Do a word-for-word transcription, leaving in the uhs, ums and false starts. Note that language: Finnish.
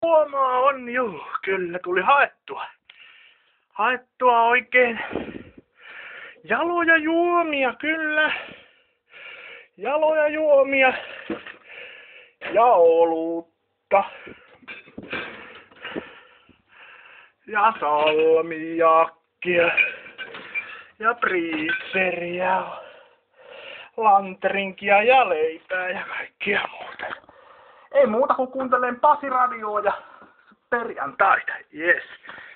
Huomaa on juu, kyllä tuli haettua. Haettua oikein jaloja juomia, kyllä. Jaloja juomia. Ja olutta. Ja salmiakkia. Ja priitseriä. Lantrinkia ja leipää ja kaikkia muuta. Ei muuta kuin kuuntelen Pasi radioa ja perjantaita, jes.